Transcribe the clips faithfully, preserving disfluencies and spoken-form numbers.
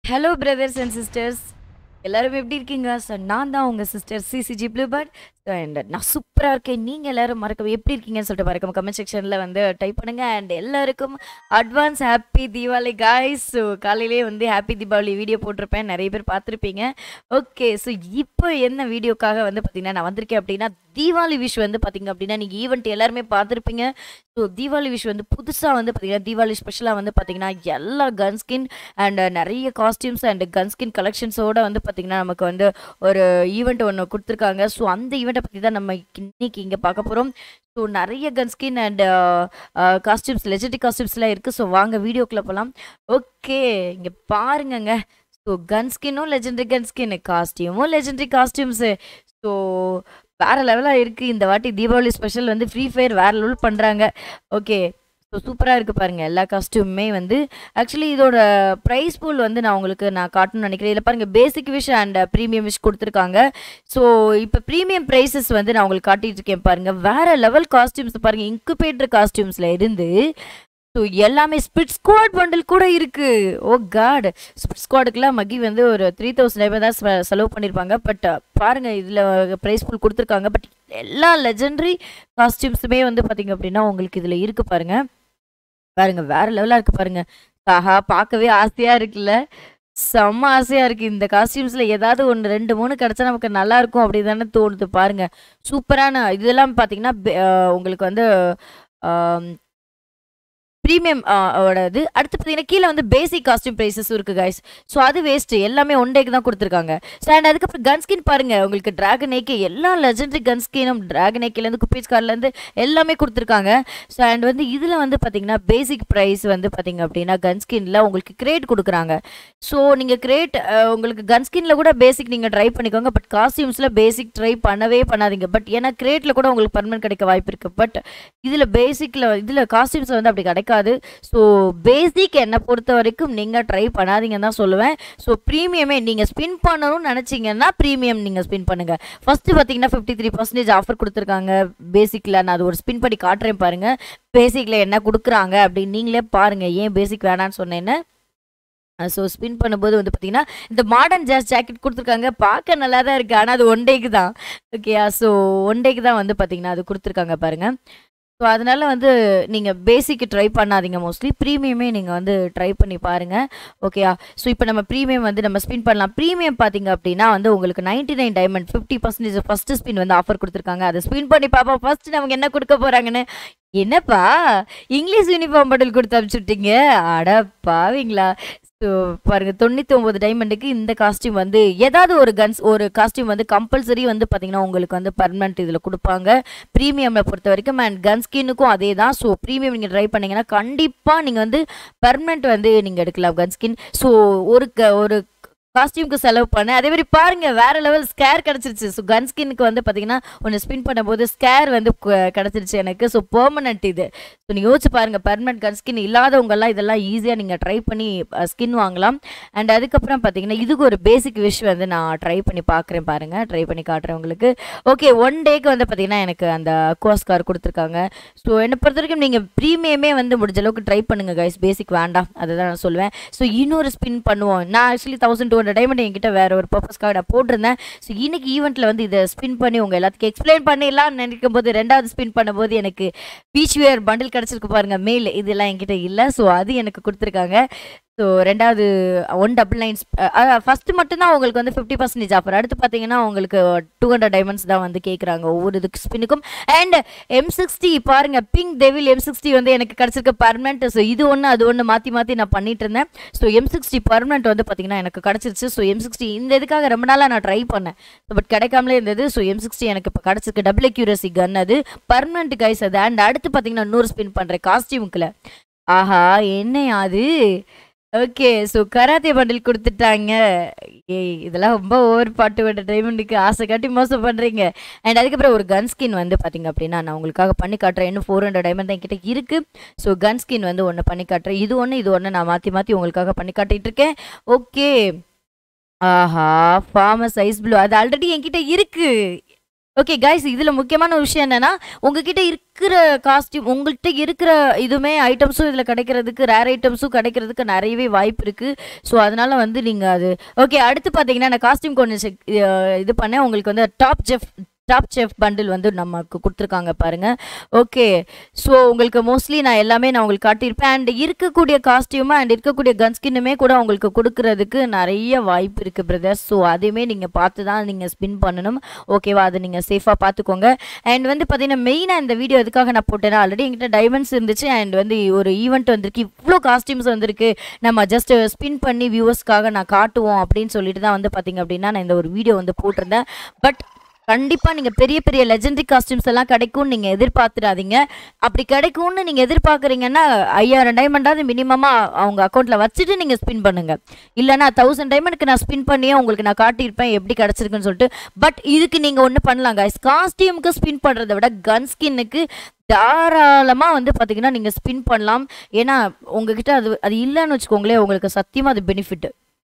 Hello, brothers and sisters. எல்லாரும் எப்படி இருக்கீங்க? ஸோ நான் தான் உங்கள் sister CCG Bluebird. So and நான் சூப்பராக இருக்கேன். நீங்கள் எல்லாரும் மறக்க எப்படி இருக்கீங்கன்னு சொல்லிட்டு மறக்காம கமெண்ட் செக்ஷனில் வந்து டைப் பண்ணுங்கள். அண்ட் எல்லாருக்கும் advance happy Deepavali guys. So காலையிலே வந்து ஹாப்பி தீபாவளி வீடியோ போட்டிருப்பேன், நிறைய பேர் பார்த்துருப்பீங்க. ஓகே, ஸோ இப்போ என்ன வீடியோக்காக வந்து பார்த்திங்கன்னா நான் வந்திருக்கேன் அப்படின்னா தீபாவளி விஷ் வந்து பார்த்திங்க அப்படின்னா நீங்கள் ஈவெண்ட் எல்லாருமே பார்த்துருப்பீங்க. ஸோ தீபாவளி விஷ் வந்து புதுசாக வந்து பார்த்திங்கன்னா தீபாவளி ஸ்பெஷலாக வந்து பார்த்திங்கன்னா எல்லா கன் ஸ்கின் அண்ட் நிறைய காஸ்டியூம்ஸ் அண்ட் கன் ஸ்கின் கலெக்ஷன்ஸோடு வந்து பார்த்திங்கன்னா நமக்கு வந்து ஒரு ஈவெண்ட் ஒன்று கொடுத்துருக்காங்க. ஸோ அந்த ஈவெண்ட்டை பற்றி தான் நம்ம இன்னைக்கு இங்கே பார்க்க போகிறோம். ஸோ நிறைய gun skin and costumes legendary காஸ்டியூம்ஸ்லாம் இருக்குது. ஸோ வாங்க வீடியோக்குள்ளே போகலாம். ஓகே, இங்கே பாருங்கங்க. ஸோ கன் ஸ்கின்னும் லெஜெண்டரி கன் ஸ்கின், காஸ்டியூமும் லெஜெண்டரி காஸ்டியூம்ஸு. ஸோ வேறு லெவலாக இருக்குது. இந்த வாட்டி தீபாவளி ஸ்பெஷல் வந்து ஃப்ரீ ஃபயர் வேறு லெவல் பண்ணுறாங்க. ஓகே, ஸோ சூப்பராக இருக்குது பாருங்கள். எல்லா காஸ்டியூமே வந்து ஆக்சுவலி இதோட ப்ரைஸ் பூல் வந்து நான் உங்களுக்கு நான் காட்டணும்னு நினைக்கிறேன். இதில் பாருங்கள் basic wish and premium wish கொடுத்துருக்காங்க. ஸோ இப்போ ப்ரீமியம் ப்ரைஸஸ் வந்து நான் உங்களுக்கு காட்டிகிட்டு இருக்கேன் பாருங்கள். வேறு லெவல் காஸ்டியூம்ஸ் பாருங்கள். இன்குபேட்டர் காஸ்டியூம்ஸில் இருந்து ஸோ எல்லாமே ஸ்பிட் ஸ்குவாட் பண்டில் கூட இருக்குது. ஓ காட், ஸ்பிட் ஸ்குவாடுக்கெலாம் மகி வந்து ஒரு த்ரீ தௌசண்ட் ஐம்பது தான் செலவு பண்ணியிருப்பாங்க. பட் பாருங்கள் இதில் ப்ரைஸ் ஃபுல் கொடுத்துருக்காங்க. பட் எல்லா லெஜெண்டரி காஸ்டியூம்ஸுமே வந்து பார்த்திங்க அப்படின்னா உங்களுக்கு இதில் இருக்குது பாருங்கள். பாருங்கள் வேறு லெவலாக இருக்குது பாருங்கள். ஆஹா, பார்க்கவே ஆசையாக இருக்குல்ல, செம்ம ஆசையாக இருக்குது. இந்த காஸ்டியூம்ஸில் ஏதாவது ஒன்று ரெண்டு மூணு கிடச்சா நமக்கு நல்லாயிருக்கும் அப்படி தானே தோணுது. பாருங்கள் சூப்பரான இதெல்லாம் பார்த்திங்கன்னா உங்களுக்கு வந்து ப்ரீமியம் ஓடது. அடுத்து பார்த்தீங்கன்னா கீழே வந்து பேசிக் காஸ்டியூம் ப்ரைஸஸும் இருக்குது கைஸ். ஸோ அது வேஸ்ட்டு, எல்லாமே ஒன் டேக்கு தான் கொடுத்துருக்காங்க. ஸோ அண்ட் அதுக்கப்புறம் கன் ஸ்கின் பாருங்கள். உங்களுக்கு ட்ராகன் ஏக்கே எல்லா லெஜெண்டரி கன் ஸ்கினும் ட்ராகன் ஏக்கேலேருந்து குப்பீஸ் கார்லேருந்து எல்லாமே கொடுத்துருக்காங்க. ஸோ அண்ட் வந்து இதில் வந்து பார்த்தீங்கன்னா பேசிக் ப்ரைஸ் வந்து பார்த்திங்க அப்படின்னா கன் ஸ்கின்னில் உங்களுக்கு கிரேட் கொடுக்குறாங்க. ஸோ நீங்கள் கிரேட் உங்களுக்கு கன் ஸ்கின்னில் கூட பேசிக் நீங்கள் ட்ரை பண்ணிக்கோங்க. பட் காஸ்டியூம்ஸில் பேசிக் ட்ரை பண்ணவே பண்ணாதீங்க. பட் ஏன்னா கிரேட்டில் கூட உங்களுக்கு பர்மனெண்ட் கிடைக்க வாய்ப்பு இருக்குது. பட் இதில் பேசிக்கில் இதில் காஸ்டியூம்ஸில் வந்து அப்படி கிடைக்காது. ஸோ பேசிக் என்னை பொறுத்த வரைக்கும் நீங்கள் ட்ரை பண்ணாதீங்கன்னு தான் சொல்லுவேன். ஸோ ப்ரீமியமே நீங்கள் ஸ்பின் பண்ணணும்னு நினச்சிங்கன்னா ப்ரீமியம் நீங்கள் ஸ்பின் பண்ணுங்கள். ஃபஸ்ட்டு பார்த்தீங்கன்னா ஃபிஃப்டி த்ரீ பர்சன்டேஜ் ஆஃபர் கொடுத்துருக்காங்க பேசிக்கில். நான் அது ஒரு ஸ்பின் பண்ணி காட்டுறேன் பாருங்கள். பேசிக்கில் என்ன கொடுக்குறாங்க அப்படின்னு நீங்களே பாருங்கள். ஏன் பேசிக் வேணான்னு சொன்னேன்னு. ஸோ ஸ்பின் பண்ணும்போது வந்து பார்த்திங்கன்னா இந்த மாடர்ன் ஜாஸ் ஜாக்கெட் கொடுத்துருக்காங்க. பார்க்க நல்லா தான் இருக்குது, ஆனால் அது ஒன் டேக்கு தான். ஓகேயா, ஸோ ஒன் டேக்கு தான் வந்து பார்த்திங்கன்னா அது கொடுத்துருக்காங்க பாருங்கள். ஸோ அதனால் வந்து நீங்கள் பேசிக்கு ட்ரை பண்ணாதீங்க. மோஸ்ட்லி ப்ரீமியமே நீங்கள் வந்து ட்ரை பண்ணி பாருங்கள். ஓகேயா, ஸோ இப்போ நம்ம ப்ரீமியம் வந்து நம்ம ஸ்பின் பண்ணலாம். ப்ரீமியம் பார்த்திங்க அப்படின்னா வந்து உங்களுக்கு ninety nine diamond fifty percentage first spin வந்து ஆஃபர் கொடுத்துருக்காங்க. அதை ஸ்பின் பண்ணி பார்ப்போம் ஃபஸ்ட்டு நமக்கு என்ன கொடுக்க போகிறாங்கன்னு. என்னப்பா இங்கிலீஷ் யூனிஃபார்ம் பண்டில் கொடுத்து அனுப்பிச்சுட்டீங்க, அட பாவீங்களா. ஸோ பாருங்கள் தொண்ணூற்றி ஒம்பது டைமண்டுக்கு இந்த காஸ்டியூம் வந்து ஏதாவது ஒரு கன்ஸ் ஒரு காஸ்டியூம் வந்து கம்பல்சரி வந்து பார்த்திங்கன்னா உங்களுக்கு வந்து பர்மனெண்ட் இதில் கொடுப்பாங்க ப்ரீமியமில் பொறுத்த வரைக்கும். அண்ட் கன் ஸ்கின்னுக்கும் அதே தான். ஸோ ப்ரீமியம் நீங்கள் ட்ரை பண்ணிங்கன்னா கண்டிப்பாக நீங்கள் வந்து பர்மனெண்ட் வந்து நீங்கள் எடுக்கலாம் கன் ஸ்கின். ஸோ ஒரு க ஒரு காஸ்டியூமுக்கு செலவு பண்ணேன். அதே மாதிரி பாருங்கள் வேறு லெவல் ஸ்கேர் கிடச்சிருச்சு. ஸோ கன் ஸ்கின்னுக்கு வந்து பார்த்திங்கன்னா ஒன்று ஸ்பின் பண்ணும்போது ஸ்கேர் வந்து கிடச்சிருச்சு எனக்கு. ஸோ பெர்மனெண்ட் இது. ஸோ நீங்கள் யோசிச்சு பாருங்கள், பர்மனெண்ட் கன் ஸ்கின் இல்லாதவங்கெல்லாம் இதெல்லாம் ஈஸியாக நீங்கள் ட்ரை பண்ணி ஸ்கின் வாங்கலாம். அண்ட் அதுக்கப்புறம் பார்த்திங்கன்னா இதுக்கு ஒரு பேசிக் விஷ் வந்து நான் ட்ரை பண்ணி பார்க்குறேன் பாருங்கள். ட்ரை பண்ணி காட்டுறேன் உங்களுக்கு. ஓகே, ஒன் டேக்கு வந்து பார்த்திங்கன்னா எனக்கு அந்த கோஸ் கார் கொடுத்துருக்காங்க. ஸோ என்னை பொறுத்த வரைக்கும் நீங்கள் ப்ரீமியமே வந்து முடிஞ்ச அளவுக்கு ட்ரை பண்ணுங்கள் கைஸ். பேசிக் வேண்டாம், அதை தான் நான் சொல்லுவேன். ஸோ இன்னொரு ஸ்பின் பண்ணுவோம். நான் actually thousand two hundred diamond என்கிட்ட வேறு ஒரு பர்பஸ்க்காக நான் போட்டிருந்தேன். ஸோ இன்னைக்கு ஈவெண்ட்டில் வந்து இதை ஸ்பின் பண்ணி உங்கள் எல்லாத்துக்கும் எக்ஸ்பிளைன் பண்ணிடலாம்னு நினைக்கும் போது ரெண்டாவது ஸ்பின் பண்ணும்போது எனக்கு பீச் வேர் பண்டில் கிடச்சிருக்கு பாருங்கள். மெயில் இதெல்லாம் என்கிட்ட இல்லை. ஸோ அது எனக்கு கொடுத்துருக்காங்க. ஸோ ரெண்டாவது ஒன் டபுள் நைன் ஃபஸ்ட்டு மட்டும்தான் உங்களுக்கு வந்து ஃபிஃப்டி பர்சன்டேஜ் ஆஃபர். அடுத்து பார்த்தீங்கன்னா உங்களுக்கு டூ ஹண்ட்ரட் டைமண்ட்ஸ் தான் வந்து கேட்குறாங்க ஒவ்வொரு இதுக்கு ஸ்பின்னுக்கும். அண்ட் எம் சிக்ஸ்டி பாருங்கள், பிங்க் டெவில் எம் சிக்ஸ்டி வந்து எனக்கு கிடச்சிருக்க பர்மனெண்ட். ஸோ இது ஒன்று அது ஒன்று மாற்றி மாற்றி நான் பண்ணிட்டு இருந்தேன். ஸோ எம் சிக்ஸ்டி பர்மனெண்ட் வந்து பார்த்திங்கன்னா எனக்கு கிடச்சிருச்சு. ஸோ எம் சிக்ஸ்டி இந்த இதுக்காக ரொம்ப நாளாக நான் ட்ரை பண்ணேன். பட் கிடைக்காமலே இருந்தது. ஸோ எம் சிக்ஸ்டி எனக்கு இப்போ கிடச்சிருக்கு. டபுள் அக்யூரசி கன் அது பர்மனெண்ட் கைஸ் அது. அண்ட் அடுத்து பார்த்தீங்கன்னா இன்னொரு ஸ்பின் பண்ணுறேன் காஸ்டியூமுக்குள்ள. ஆஹா, என்னையா அது. ஓகே, ஸோ கராத்தே பண்டில் கொடுத்துட்டாங்க. ஏய் இதெல்லாம் ரொம்ப ஓவர் பாட்டு விட்ட டைமண்டுக்கு ஆசை காட்டி மோசம் பண்ணுறீங்க. அண்ட் அதுக்கப்புறம் ஒரு கன் ஸ்கின் வந்து பார்த்திங்க அப்படின்னா நான் உங்களுக்காக பண்ணி காட்டுறேன். இன்னும் ஃபோர் ஹண்ட்ரட் டைமண்ட் தான் என்கிட்ட இருக்குது. ஸோ கன் ஸ்கின் வந்து ஒன்று பண்ணி காட்டுறேன். இது ஒன்று இது ஒன்று நான் மாற்றி மாற்றி உங்களுக்காக பண்ணி காட்டிகிட்டு இருக்கேன். ஓகே, ஆஹா ஃபார்மஸ் ஐஸ் ப்ளூ அது ஆல்ரெடி என்கிட்ட இருக்குது. ஓகே கைஸ், இதில் முக்கியமான ஒரு விஷயம் என்னன்னா, உங்ககிட்ட இருக்கிற காஸ்டியூம் உங்கள்கிட்ட இருக்கிற இதுவுமே ஐட்டம்ஸும் இதில் கிடைக்கிறதுக்கு, ரேர் ஐட்டம்ஸும் கிடைக்கிறதுக்கு நிறையவே வாய்ப்பு இருக்குது. ஸோ அதனால வந்து நீங்கள் அது ஓகே. அடுத்து பார்த்தீங்கன்னா நான் காஸ்டியூம் கொஞ்சம் செக் இது பண்ணேன். உங்களுக்கு வந்து top chef top chef bundle வந்து நமக்கு கொடுத்துருக்காங்க பாருங்கள். ஓகே, ஸோ உங்களுக்கு மோஸ்ட்லி நான் எல்லாமே நான் உங்களுக்கு காட்டியிருப்பேன். அண்ட் இருக்கக்கூடிய காஸ்டியூமா அண்ட் இருக்கக்கூடிய கன்ஸ்கின்னுமே கூட உங்களுக்கு கொடுக்கறதுக்கு நிறைய வாய்ப்பு இருக்குது பிரதர்ஸ். ஸோ அதையுமே நீங்கள் பார்த்து தான் நீங்கள் ஸ்பின் பண்ணணும். ஓகேவா, அதை நீங்கள் சேஃபாக பார்த்துக்கோங்க. அண்ட் வந்து பார்த்தீங்கன்னா மெயினாக இந்த வீடியோ எதுக்காக நான் போட்டேன்னா, ஆல்ரெடி என்கிட்ட டைமண்ட்ஸ் இருந்துச்சு அண்ட் வந்து ஒரு ஈவெண்ட் வந்திருக்கு, இவ்வளோ காஸ்டியூம்ஸ் வந்திருக்கு, நம்ம ஜஸ்ட் ஸ்பின் பண்ணி வியூவர்ஸ்க்காக நான் காட்டுவோம் அப்படின்னு சொல்லிட்டு தான் வந்து பார்த்தீங்க அப்படின்னா நான் இந்த ஒரு வீடியோ வந்து போட்டிருந்தேன். பட் கண்டிப்பாக நீங்கள் பெரிய பெரிய லெஜெண்டரி காஸ்டியூம்ஸ் எல்லாம் கிடைக்கும்னு நீங்கள் எதிர்பார்த்துடாதீங்க. அப்படி கிடைக்கும்னு நீங்கள் எதிர்பார்க்குறீங்கன்னா ஐயாயிரம் டைமண்டாவது மினிமமாக அவங்க அக்கௌண்ட்டில் வச்சுட்டு நீங்கள் ஸ்பின் பண்ணுங்கள். இல்லைனா தௌசண்ட் டைமண்டுக்கு நான் ஸ்பின் பண்ணியே உங்களுக்கு நான் காட்டியிருப்பேன் எப்படி கிடச்சிருக்குன்னு சொல்லிட்டு. பட் இதுக்கு நீங்கள் ஒன்று பண்ணலாம் கைஸ், காஸ்டியூமுக்கு ஸ்பின் பண்ணுறதை விட கன் ஸ்கின்னுக்கு தாராளமாக வந்து பார்த்தீங்கன்னா நீங்கள் ஸ்பின் பண்ணலாம். ஏன்னா உங்ககிட்ட அது அது இல்லைன்னு வச்சுக்கோங்களேன், உங்களுக்கு சத்தியமாக அது பெனிஃபிட்டு.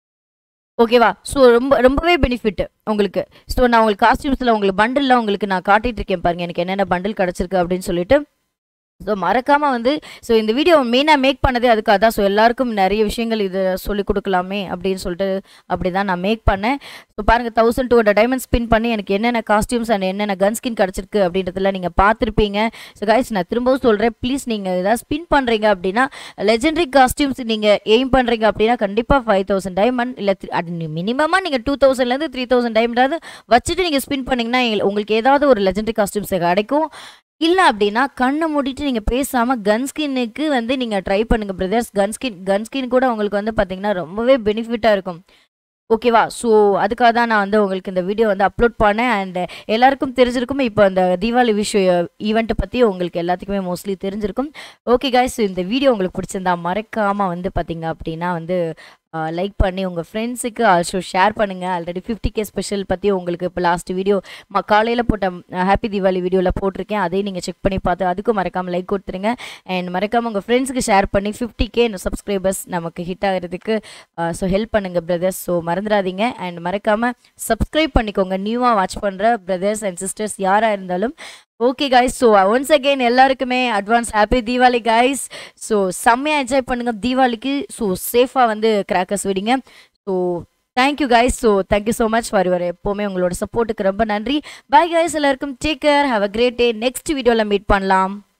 ஓகேவா, ஸோ ரொம்ப ரொம்பவே பெனிஃபிட் உங்களுக்கு. ஸோ நான் உங்களுக்கு காஸ்டியூம்ஸில் உங்களுக்கு பண்டில் உங்களுக்கு நான் காட்டிகிட்டு இருக்கேன் பாருங்கள், எனக்கு என்னென்ன பண்டில் கிடச்சிருக்கு அப்படின்னு சொல்லிட்டு. ஸோ மறக்காமல் வந்து ஸோ இந்த வீடியோ மெயினாக மேக் பண்ணதே அதுக்காக தான். ஸோ எல்லாருக்கும் நிறைய விஷயங்கள் இதை சொல்லிக் கொடுக்கலாமே அப்படின்னு சொல்லிட்டு அப்படி தான் நான் மேக் பண்ணேன். ஸோ பாருங்கள், thousand two hundred diamond spin பண்ணி எனக்கு என்னென்ன காஸ்டியூம்ஸ் அண்ட் என்னென்ன கன் ஸ்கின் கிடச்சிருக்கு அப்படின்றதுல நீங்கள் பார்த்துருப்பீங்க. ஸோ கைஸ், நான் திரும்பவும் சொல்கிறேன், ப்ளீஸ் நீங்கள் ஏதாவது ஸ்பின் பண்ணுறீங்க அப்படின்னா லெஜெண்டரி காஸ்டியூம்ஸ் நீங்கள் எய்ம் பண்ணுறீங்க அப்படின்னா கண்டிப்பாக ஃபைவ் தௌசண்ட் டைமண்ட் இல்லை அது மினிமமாக நீங்கள் டூ தௌசண்ட்லேருந்து த்ரீ தௌசண்ட் டைமண்டாவது வச்சுட்டு நீங்கள் ஸ்பின் பண்ணிங்கன்னா உங்களுக்கு ஏதாவது ஒரு லெஜெண்டரி காஸ்டியூம்ஸ் கிடைக்கும். இல்லை அப்படின்னா கண்ணை மூடிட்டு நீங்கள் பேசாமல் கன்ஸ்கின்னுக்கு வந்து நீங்கள் ட்ரை பண்ணுங்கள் பிரதர்ஸ். கன்ஸ்கின் கன்ஸ்கின் கூட உங்களுக்கு வந்து பார்த்தீங்கன்னா ரொம்பவே பெனிஃபிட்டாக இருக்கும். ஓகேவா, ஸோ அதுக்காக தான் நான் வந்து உங்களுக்கு இந்த வீடியோ வந்து அப்லோட் பண்ணேன். அண்ட் எல்லாருக்கும் தெரிஞ்சிருக்கும், இப்போ அந்த தீபாவளி விஷ் ஈவெண்ட்டை பற்றி உங்களுக்கு எல்லாத்துக்குமே மோஸ்ட்லி தெரிஞ்சிருக்கும். ஓகே கைஸ், இந்த வீடியோ உங்களுக்கு பிடிச்சிருந்தா மறக்காமல் வந்து பார்த்தீங்க அப்படின்னா வந்து லைக் பண்ணி உங்கள் ஃப்ரெண்ட்ஸுக்கு ஆல்சோ ஷேர் பண்ணுங்கள். ஆல்ரெடி ஃபிஃப்டி கே ஸ்பெஷல் பற்றி உங்களுக்கு இப்போ லாஸ்ட் வீடியோ ம காலையில் போட்ட ஹாப்பி தீபாவளி வீடியோவில் போட்டிருக்கேன், அதையும் நீங்கள் செக் பண்ணி பார்த்து அதுக்கும் மறக்காமல் லைக் கொடுத்துருங்க. அண்ட் மறக்காமல் உங்கள் ஃப்ரெண்ட்ஸுக்கு ஷேர் பண்ணி ஃபிஃப்டி கே சப்ஸ்கிரைபர்ஸ் நமக்கு ஹிட் ஆகிறதுக்கு ஸோ ஹெல்ப் பண்ணுங்கள் பிரதர்ஸ். ஸோ மறந்துடாதீங்க அண்ட் மறக்காமல் சப்ஸ்கிரைப் பண்ணிக்கோங்க நியூவாக வாட்ச் பண்ணுற பிரதர்ஸ் அண்ட் சிஸ்டர்ஸ் யாராக இருந்தாலும். Okay guys, so once again எல்லாருக்குமே advance happy Deepavali guys. So செம்மையாக என்ஜாய் பண்ணுங்கள் தீபாவளிக்கு. ஸோ சேஃபாக வந்து கிராக்கர்ஸ் விடுங்க. So thank you guys. So thank you so much for your எப்போவுமே உங்களோட சப்போர்ட்டுக்கு ரொம்ப நன்றி. பை கைஸ், எல்லாருக்கும் take care, have a great day. Next வீடியோவில் மீட் பண்ணலாம்.